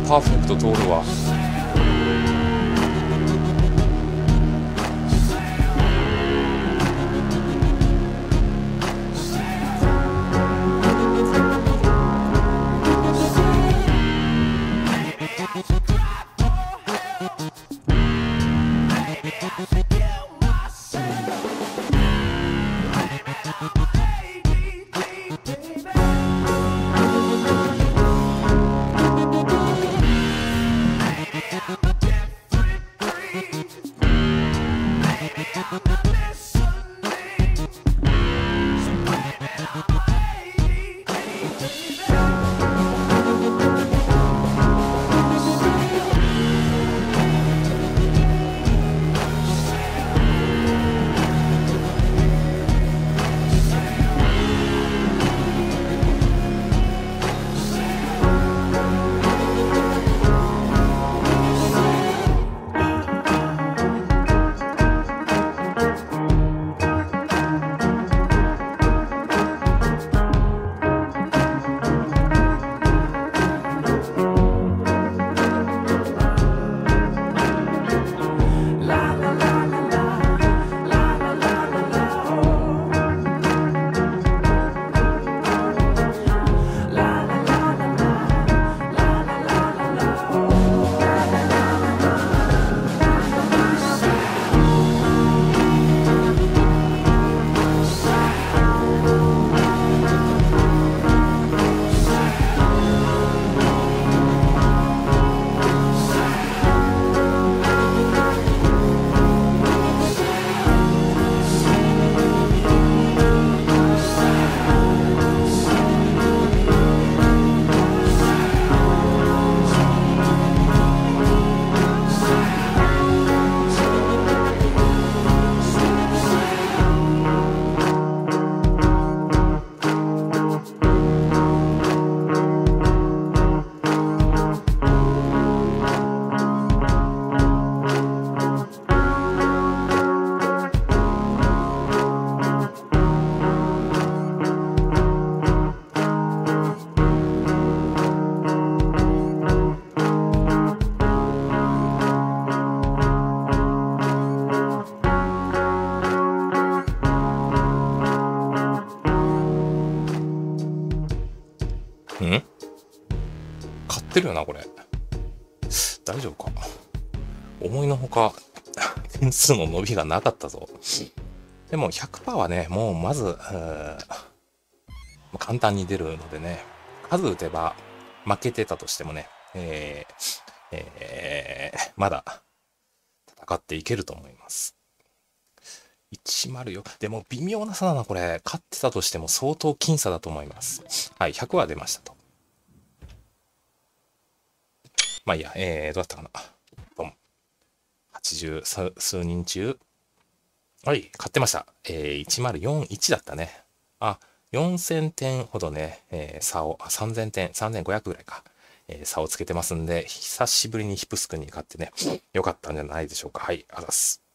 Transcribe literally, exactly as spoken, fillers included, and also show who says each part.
Speaker 1: パーフェクト通るわ。ん買ってるよなこれ。大丈夫か。思いのほか点数の伸びがなかったぞ。でも ひゃくパーセント はね、もうまず簡単に出るのでね、数打てば負けてたとしてもね、えーえー、まだ戦っていけると思います。いちまるよん。でも微妙な差だなこれ。勝ってたとしても相当僅差だと思います。はい、ひゃくは出ましたと。まあいいや、えー、どうだったかな。ボン。はちじゅう数人中。はい、勝ってました。えー、いちまるよんいちだったね。あ、よんせんてんほどね、えー、差を、あ、さんぜんてん、さんぜんごひゃくぐらいか。えー、差をつけてますんで、久しぶりにヒプスクに勝ってね、よかったんじゃないでしょうか。はい、あざっす。